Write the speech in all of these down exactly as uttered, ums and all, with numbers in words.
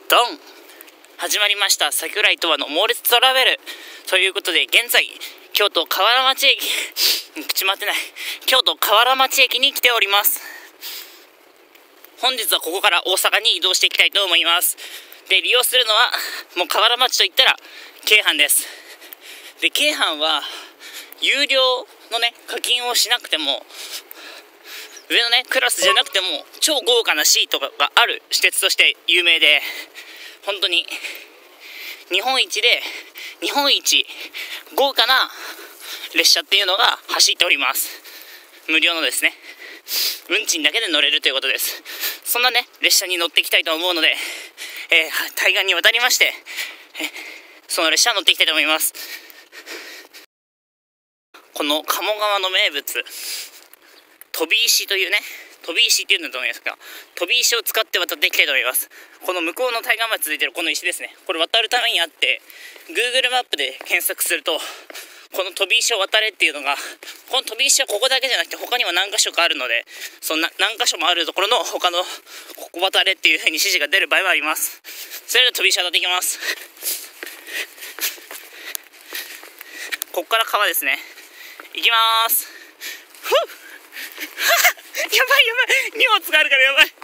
ドン始まりました。桜井とわの猛烈トラベルということで、現在京都河原町駅口回ってない京都河原町駅に来ております。本日はここから大阪に移動していきたいと思います。で、利用するのはもう河原町といったら京阪です。で、京阪は有料のね課金をしなくても、上のねクラスじゃなくても超豪華なシートがある私鉄として有名で、本当に日本一で日本一豪華な列車っていうのが走っております。無料のですね、運賃だけで乗れるということです。そんなね列車に乗っていきたいと思うので、えー、対岸に渡りまして、えその列車に乗っていきたいと思います。この鴨川の名物飛び石というね、飛び石っていうんだと思いますが、飛び石を使って渡っていきたいと思います。この向こうの対岸まで続いているこの石ですね、これ渡るためにあって Google マップで検索すると、この飛び石を渡れっていうのが、この飛び石はここだけじゃなくて他にも何箇所かあるので、そんな何箇所もあるところの他のここ渡れっていう風に指示が出る場合もあります。それでは飛び石渡っていきます。ここから川ですね、行きます。ふっやばいやばい、荷物があるからやばい。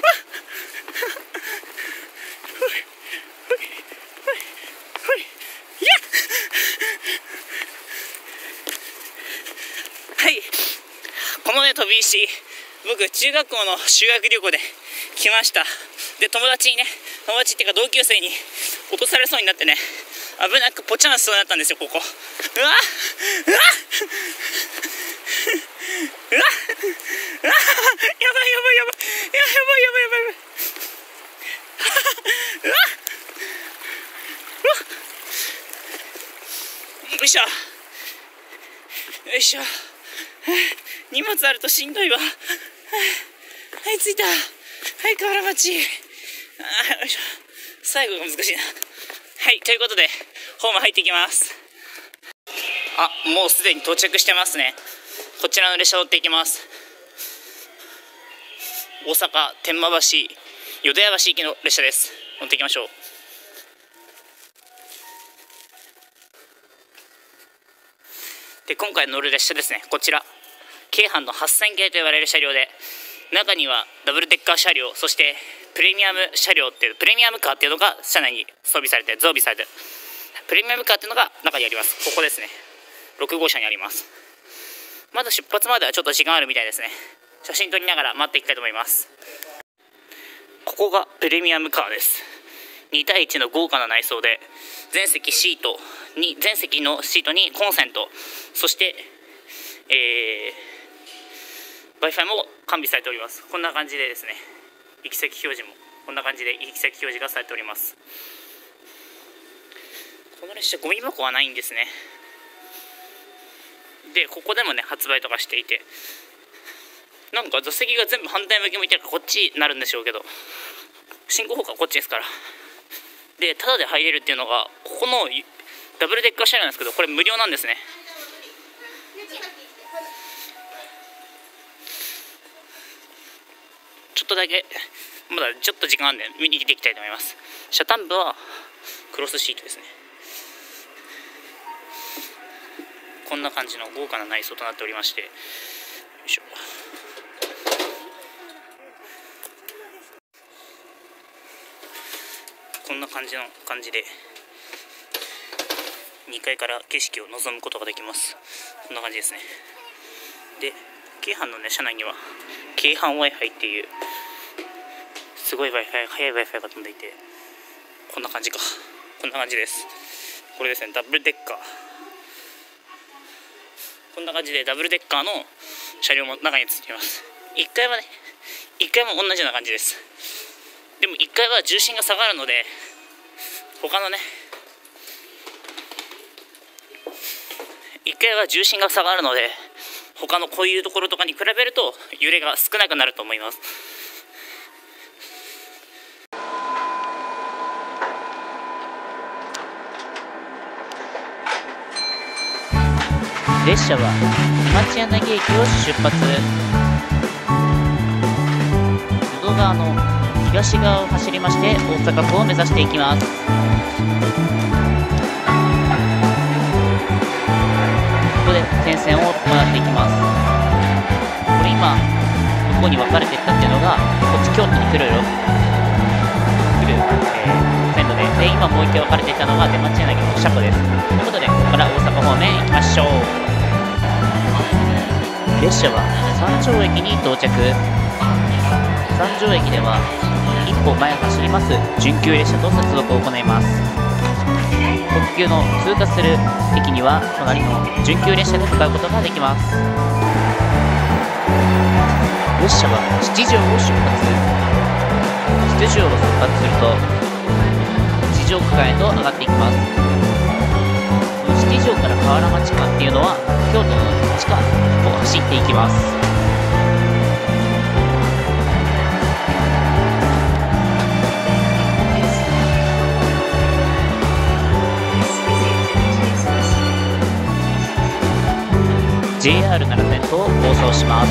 はい、このね飛び石、僕中学校の修学旅行で来ました。で、友達にね、友達っていうか同級生に落とされそうになってね、危なくポチャンしそうになったんですよ、ここ。うわっうわっうわっうわっやばいやばいやばいやばいやばいやばいやばいやばいうわっうわっよいしょよいしょ、荷物あるとしんどいわ。はい、着いた。はい、河原町。あ、よいしょ、最後が難しいな。はい、ということでホーム入っていきます。あ、もうすでに到着してますね。こちらの列車乗っていきます。大阪天満橋淀屋橋行きの列車です。乗っていきましょう。で、今回乗る列車ですね、こちら京阪のはっせん系と言われる車両で、中にはダブルデッカー車両、そしてプレミアム車両っていうプレミアムカーっていうのが車内に装備されて増備されて、プレミアムカーっていうのが中にあります。ここですね、ろく号車にあります。まだ出発まではちょっと時間あるみたいですね。写真撮りながら待っていきたいと思います。ここがプレミアムカーです。に対いちの豪華な内装で、全席シートに全席のシートにコンセント、そして、えー、Wi-Fi も完備されております。こんな感じでですね、行き先表示もこんな感じで行き先表示がされております。この列車ゴミ箱はないんですね。で、ここでもね発売とかしていて、なんか座席が全部反対向き向いてるからこっちになるんでしょうけど、進行方向はこっちですから。で、タダで入れるっていうのがここのダブルデッカー車両なんですけど、これ無料なんですね。ちょっとだけまだちょっと時間あるんで見に来ていきたいと思います。車端部はクロスシートですね。こんな感じの豪華な内装となっておりまして、よいしょ、こんな感じの感じでにかいから景色を望むことができます。こんな感じですね。で、京阪のね車内には京阪 Wi-Fi っていうすごい Wi-Fi、 速い Wi-Fi が飛んでいて、こんな感じか、こんな感じです。これですね、ダブルデッカー、こんな感じでダブルデッカーの車両も中についています。いっかいはね、いっかいも同じような感じです。でもいっかいは重心が下がるので、他のねいっかいは重心が下がるので他のこういうところとかに比べると揺れが少なくなると思います。 列車は町柳駅を出発。淀川の東東側を走りまして大阪府を目指していきます。ここで点線を行っていきます。これ今どこに分かれていったっていうのがこっち京都に来るよ来る、えー、線路で、で今もう一回分かれていったのが出町柳の車庫です。ということでここから大阪方面行きましょう。列車は三条駅に到着。三条駅では一歩前を走ります準急列車と接続を行います。特急の通過する駅には隣の準急列車で向かうことができます。列車は七条を出発。七条を出発すると七条区間へと上がっていきます。七条から河原町間っていうのは京都の地下を走っていきます。ジェイアール 奈良線と放送します。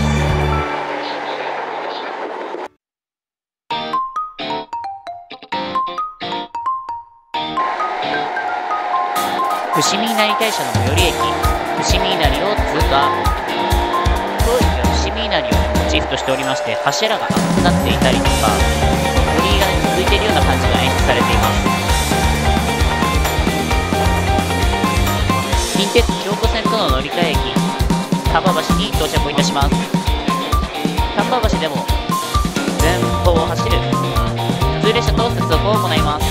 伏見稲荷大社の最寄り駅伏見稲荷を通過。当駅は伏見稲荷をモチーフとしておりまして、柱が赤くなっていたりとか鳥居が、ね、続いているような感じが演出されています。近鉄京都線との乗り換え駅丹波橋に到着いたします。丹波橋でも前方を走る普通列車と接続を行います。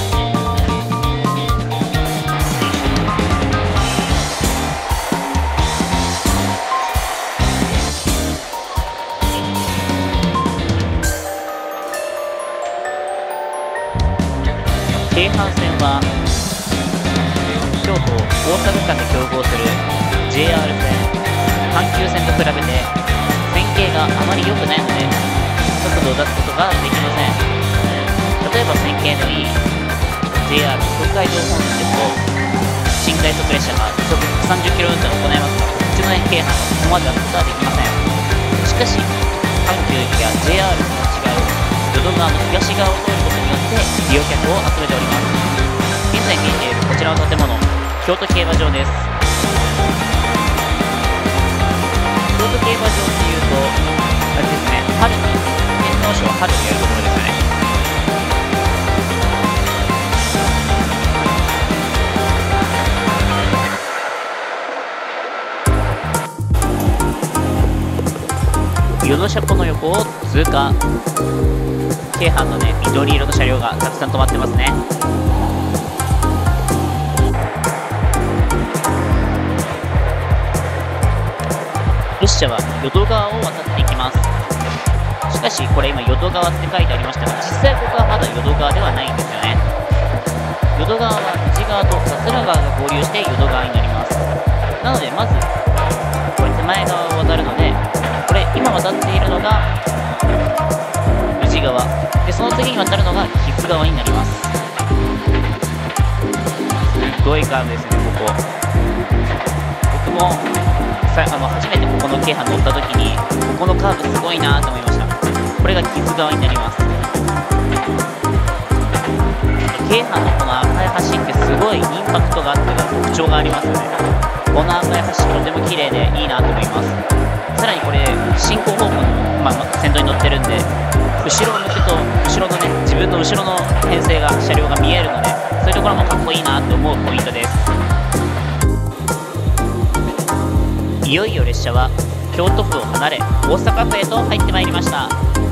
京阪線は京都大阪間で競合する ジェイアール 線阪急線と比べて線形があまり良くないので速度を出すことができません。例えば線形のいい ジェイアール 東海道本線ですと寝台速列車が時速ひゃくさんじゅっキロ運転を行いますが、こっちの京阪はそこまで出すことはできません。しかし阪急や ジェイアール と違う淀川の東側を通ることによって利用客を集めております。現在見えているこちらの建物、京都競馬場です。京都競馬場っていうとあれですね、春に天皇賞を春にやるところですよね。淀車庫の横を通過。京阪のね緑色の車両がたくさん止まってますね。列車は淀川を渡っていきます。しかしこれ今淀川って書いてありましたが、実際ここはまだ淀川ではないんですよね。淀川は宇治川と桂川が合流して淀川になります。なのでまずこれ手前側を渡るので、これ今渡っているのが宇治川で、その次に渡るのが木津川になります。すごいカーブですね、ここ。僕もさあの初めてここの京阪乗った時にここのカーブすごいなと思いました。これが木津川になります。京阪のこの赤い橋ってすごいインパクトがあって特徴がありますよね。この赤い橋とても綺麗でいいなと思います。さらにこれ進行方向の、まあ、先頭に乗ってるんで、後ろを向くと後ろのね自分の後ろの編成が車両が見えるので、そういうところもかっこいいなと思うポイントです。いよいよ列車は京都府を離れ大阪府へと入ってまいりました。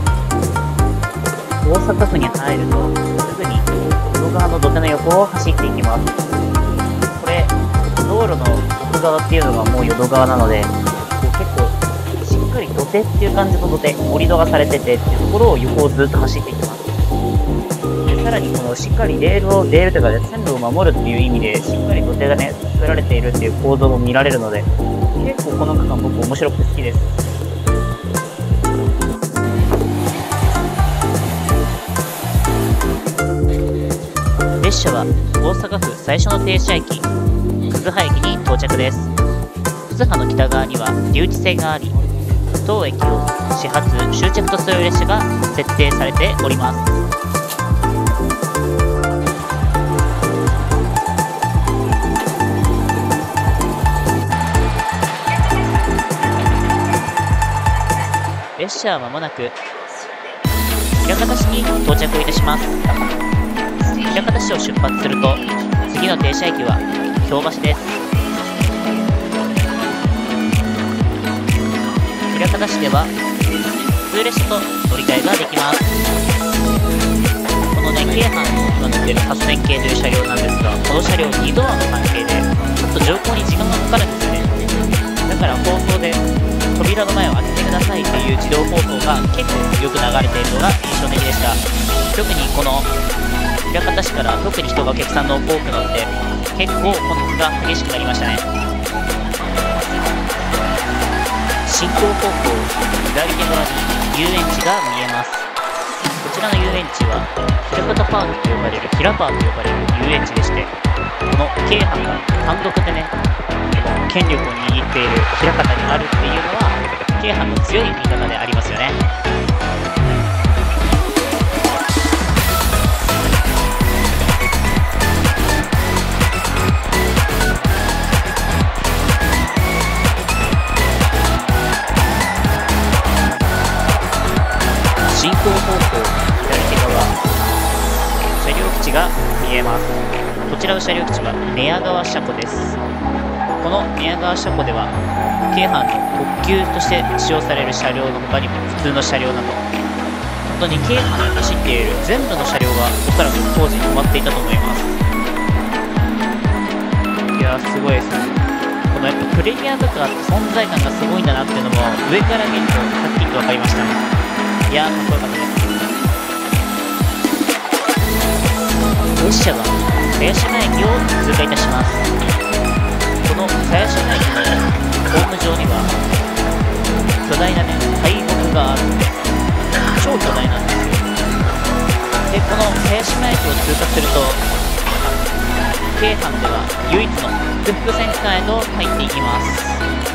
大阪府に入るとすぐに淀川の土手の横を走っていきます。これ道路の奥側っていうのがもう淀川なので、結構しっかり土手っていう感じの土手、盛り土がされててっていうところを横をずっと走っていきます。でさらにこのしっかりレールをレールというか、ね、線路を守るっていう意味でしっかり土手がね作られているっていう構造も見られるので、結構この区間僕面白くて好きです。列車は大阪府最初の停車駅葛葉駅に到着です。葛葉の北側には留置線があり、 当駅を始発終着とする列車が設定されております。列車はまもなく枚方市に到着いたします。枚方市を出発すると次の停車駅は京橋です。枚方市では普通列車と乗り換えができます。このね、京阪の今乗っているはっせん系という車両なんですが、この車両にドアの関係でちょっと乗降に時間がかかるんですよね。だから放送で扉の前を開けてくださいという自動放送が結構よく流れているのが印象的でした。特にこの枚方市から特に人がお客さんの多く乗って結構混雑が激しくなりましたね。進行方向左手側に遊園地が見えます。こちらの遊園地は枚方パークと呼ばれるひらパーと呼ばれる遊園地でして、この京阪が単独でね権力を握っている枚方にあるっていうのは京阪の強い味方でありますよね。進行方向左手側車両基地が見えます。こちらの車両基地は寝屋川車庫です。この寝屋川車庫では京阪の特急として使用される車両の他にも普通の車両など本当に京阪で走っている全部の車両がおそらく当時止まっていたと思います。いやーすごいですね。このやっぱプレミアムカーって存在感がすごいんだなっていうのも上から見るとはっきりと分かりましたね。いやーかっこよかったです。列車は鞘島駅を通過いたします。この鞘島駅のホーム上には巨大なね大木がある、超巨大なんですよ。でこの鞘島駅を通過すると京阪では唯一の福福線間へと入っていきます。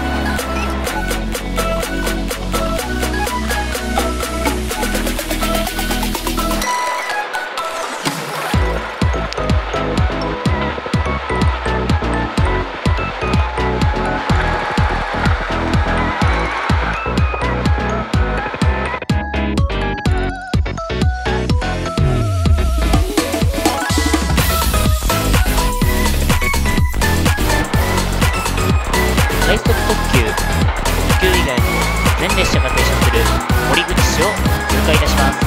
快速特急特急以外の全列車が停車する森口市を通過いたします。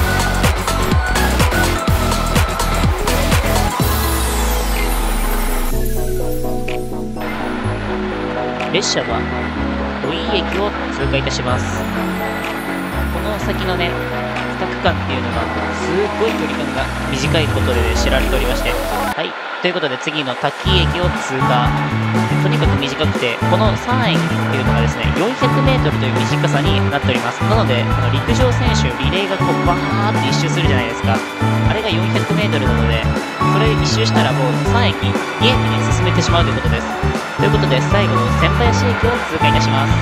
列車は五井駅を通過いたします。この先のねに区間っていうのがすごい距離感が短いことで、ね、知られておりまして、はいということで次の滝井駅を通過。とにかく短くてこのさん駅っていうのがですねよんひゃくメートルという短さになっております。なのであの陸上選手リレーがこうバーって一周するじゃないですか。あれがよんひゃくメートルなのでそれ一周したらもうさん駅に駅に進めてしまうということです。ということで最後の千林駅を通過いたします。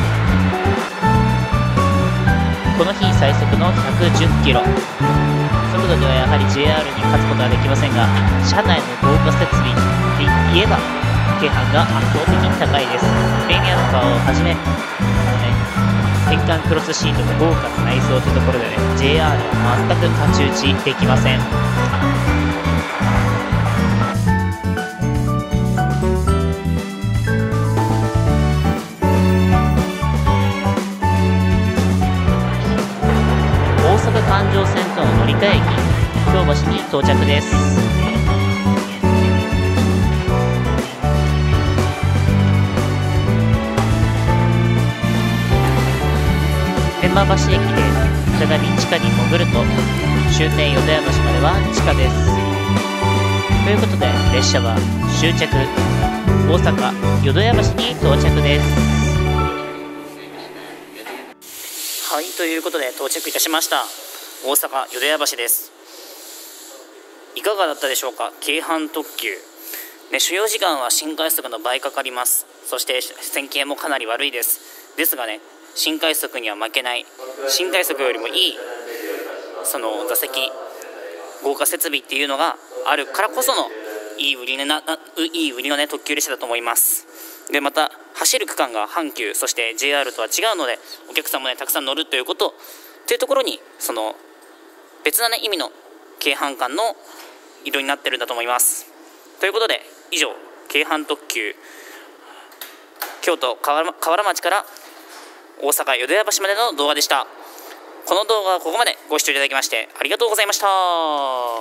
この日最速のひゃくじゅっキロ、速度ではやはり ジェイアール に勝つことはできませんが、車内の豪華設備で言えば京阪が圧倒的に高いです。プレミアムカーをはじめ、ね、転換クロスシートの豪華な内装というところでね ジェイアール は全く太刀打ちできません。環状線との乗り換え駅京橋に到着です。天満橋駅で再び地下に潜ると終点淀屋橋までは地下です。ということで列車は終着大阪淀屋橋に到着です。はいということで到着いたしました。大阪淀屋橋です。いかがだったでしょうか。京阪特急、ね、所要時間は新快速の倍かかります。そして線形もかなり悪いです。ですがね新快速には負けない、新快速よりもいいその座席豪華設備っていうのがあるからこそのいい売り、ね、なないい売りの、ね、特急列車だと思います。でまた走る区間が阪急そして ジェイアール とは違うので、お客さんも、ね、たくさん乗るということというところにその別な、ね、意味の京阪間の色になってるんだと思います。ということで以上、京阪特急京都河原町から大阪淀屋橋までの動画でした。この動画はここまでご視聴いただきましてありがとうございました。